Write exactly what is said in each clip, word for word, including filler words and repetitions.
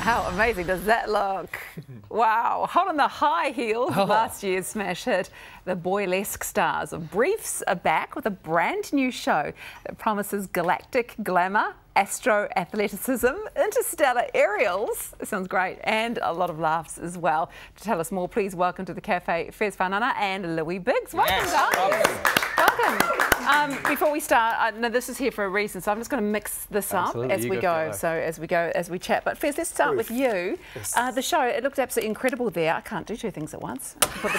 How amazing does that look? Wow, hot on the high heels, oh. last year's smash hit. The Boylesque stars of Briefs are back with a brand new show that promises galactic glamour, astro athleticism, interstellar aerials, it sounds great, and a lot of laughs as well. To tell us more, please welcome to the cafe Fez Whanana and Louis Biggs. Welcome, yes, guys. Welcome. Um, before we start, I know this is here for a reason, so I'm just going to mix this Absolutely. up as you we go. go. So as we go, as we chat. But Fez, let's start with you. Yes. Uh, the show, it looked absolutely incredible there. I can't do two things at once.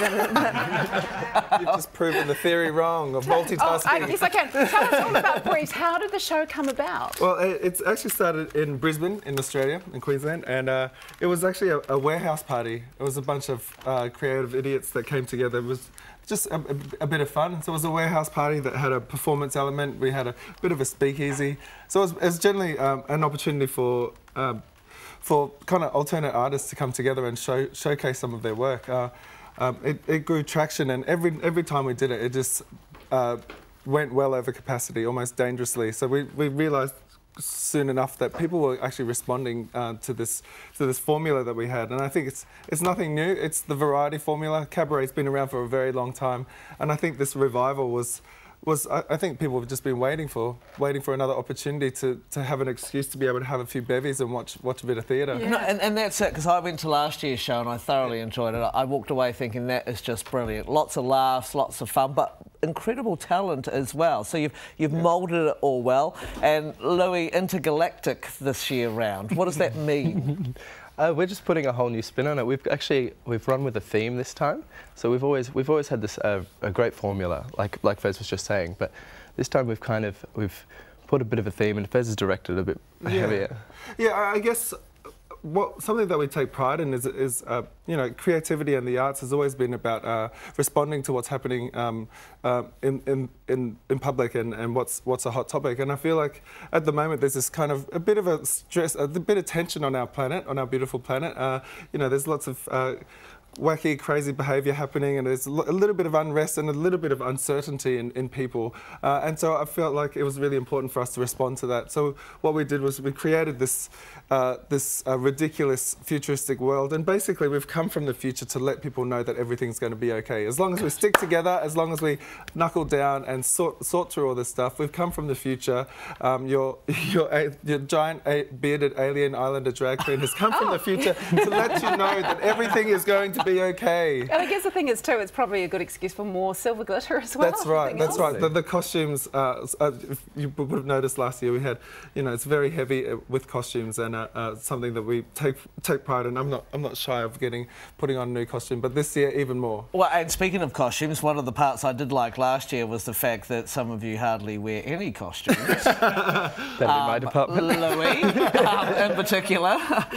You've just proven the theory wrong of multitasking. Oh, I, yes, I can. Tell us all about Briefs. How did the show come about? Well, it, it's actually started in Brisbane, in Australia, in Queensland, and uh, it was actually a, a warehouse party. It was a bunch of uh, creative idiots that came together. It was just a, a, a bit of fun. So it was a warehouse party that had a performance element. We had a bit of a speakeasy. So it was, it was generally um, an opportunity for um, for kind of alternate artists to come together and show, showcase some of their work. Uh, um, it, it grew traction, and every every time we did it, it just uh, went well over capacity, almost dangerously. So we, we realised soon enough that people were actually responding uh, to this to this formula that we had, and I think it's it's nothing new. It's the variety formula. Cabaret's been around for a very long time, and I think this revival was was I, I think people have just been waiting for waiting for another opportunity to to have an excuse to be able to have a few bevies and watch watch a bit of theatre. Yeah. No, and, and that's it, because I went to last year's show and I thoroughly enjoyed it. I walked away thinking that is just brilliant. Lots of laughs, lots of fun, but incredible talent as well. So you've you've yeah. moulded it all well. And Louis, intergalactic this year round, what does that mean? Uh, we're just putting a whole new spin on it. We've actually we've run with a theme this time. So we've always we've always had this uh, a great formula, like like Fez was just saying. But this time we've kind of we've put a bit of a theme, and Fez has directed a bit yeah. heavier. Yeah, I guess. What, something that we take pride in is, is uh, you know, creativity and the arts has always been about uh, responding to what's happening um, uh, in, in, in, in public and, and what's, what's a hot topic. And I feel like at the moment there's this kind of a bit of a stress, a bit of tension on our planet, on our beautiful planet. Uh, you know, there's lots of uh, wacky, crazy behaviour happening, and there's a little bit of unrest and a little bit of uncertainty in, in people. Uh, and so I felt like it was really important for us to respond to that. So what we did was we created this, uh, this uh, ridiculous futuristic world, and basically we've come from the future to let people know that everything's going to be okay. As long as we stick together, as long as we knuckle down and sort, sort through all this stuff, we've come from the future. Um, your, your, your giant bearded alien islander drag queen has come from the future to let you know that everything is going to be okay. And I guess the thing is too, it's probably a good excuse for more silver glitter as well. That's right, that's else. right. The, the costumes, uh, uh, if you would have noticed last year, we had, you know, it's very heavy with costumes, and uh, uh, something that we take take pride in. I'm not, I'm not shy of getting, putting on a new costume, but this year even more. Well, and speaking of costumes, one of the parts I did like last year was the fact that some of you hardly wear any costumes. That'd be um, my department. Louis, um, in particular.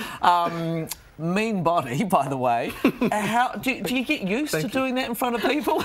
Um, Mean body, by the way. How do, do you get used Thank to you. doing that in front of people?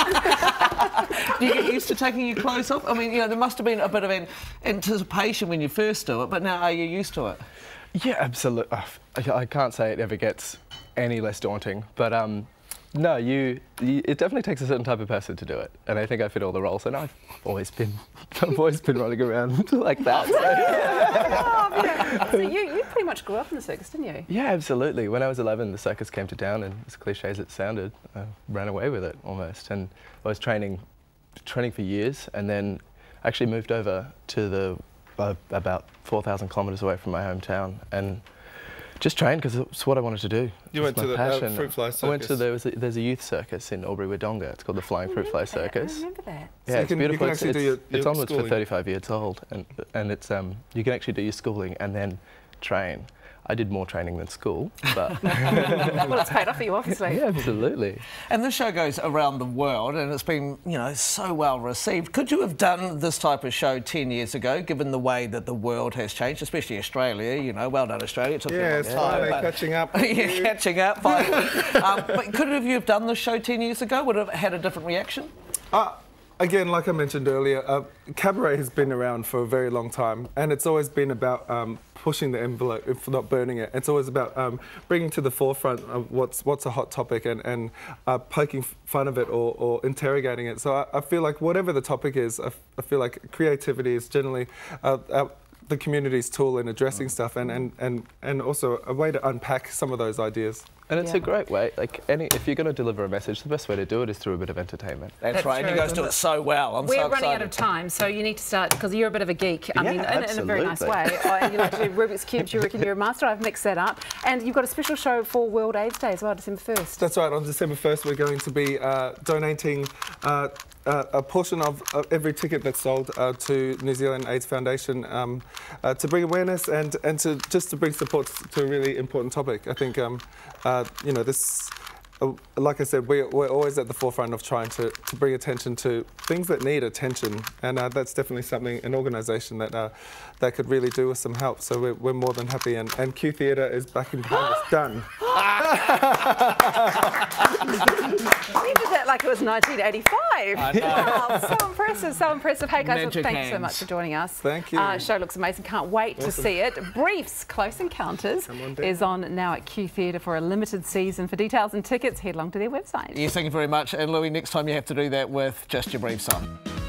Do you get used to taking your clothes off? I mean, you know, there must have been a bit of an anticipation when you first do it, but now are you used to it? Yeah, absolutely. I can't say it ever gets any less daunting, but um, no, you, you. It definitely takes a certain type of person to do it, and I think I fit all the roles. And I've always been, I've always been running around like that. So. Oh, yeah. So you, you pretty much grew up in the circus, didn't you? Yeah, absolutely. When I was eleven, the circus came to town, and as cliche as it sounded, I ran away with it almost. And I was training, training for years, and then actually moved over to the uh, about four thousand kilometres away from my hometown, and just trained because it's what I wanted to do. You went to the uh, Fruit Fly Circus. I went to there was a, there's a youth circus in Albury Wodonga. It's called the Flying Fruit Fly Circus. I remember that. Yeah, so it's can, beautiful. You can it's actually it's, do your, it's your onwards schooling. for thirty-five years old, and and it's um you can actually do your schooling and then train. I did more training than school, but well, it's paid off for you, obviously. Yeah, absolutely. And this show goes around the world, and it's been, you know, so well received. Could you have done this type of show ten years ago, given the way that the world has changed, especially Australia? You know, well done, Australia. It took yeah, you it's finally catching up. Yeah, catching up. Finally. um, but could have you have done this show ten years ago? Would it have had a different reaction? Uh, Again, like I mentioned earlier, uh, cabaret has been around for a very long time, and it's always been about um, pushing the envelope, if not burning it. It's always about um, bringing to the forefront of what's what's a hot topic and, and uh, poking fun of it or, or interrogating it. So I, I feel like whatever the topic is, I, I feel like creativity is generally uh, our, the community's tool in addressing stuff, and, and, and, and also a way to unpack some of those ideas. And it's Yeah. a great way, like, any, if you're going to deliver a message, the best way to do it is through a bit of entertainment. That's, That's right, and you true. guys do it so well. I'm We're so running excited. out of time, so you need to start, because you're a bit of a geek. I Yeah, mean, in, in a very nice way. absolutely. Oh, and you like to do Rubik's Cubes, you reckon you're a master. I've mixed that up. And you've got a special show for World AIDS Day as well, December first. That's right, on December first we're going to be uh, donating uh, uh, a portion of, of every ticket that's sold uh, to New Zealand AIDS Foundation um, uh, to bring awareness and, and to just to bring support to a really important topic. I think, um, uh, you know, this, uh, like I said, we're, we're always at the forefront of trying to, to bring attention to things that need attention, and uh, that's definitely something, an organisation that uh, that could really do with some help. So we're, we're more than happy, and, and Q Theatre is back in behind us. Done. You did that like it was nineteen eighty-five. I know. Wow, so impressive, so impressive. Hey guys, Magic thank you so hands. much for joining us. Thank you. Uh, show looks amazing. Can't wait to see it. Briefs, Close Encounters Come on down. is on now at Q Theatre for a limited season. For details and tickets, head along to their website. Yes, thank you very much. And Louis, next time you have to do that with just your briefs on.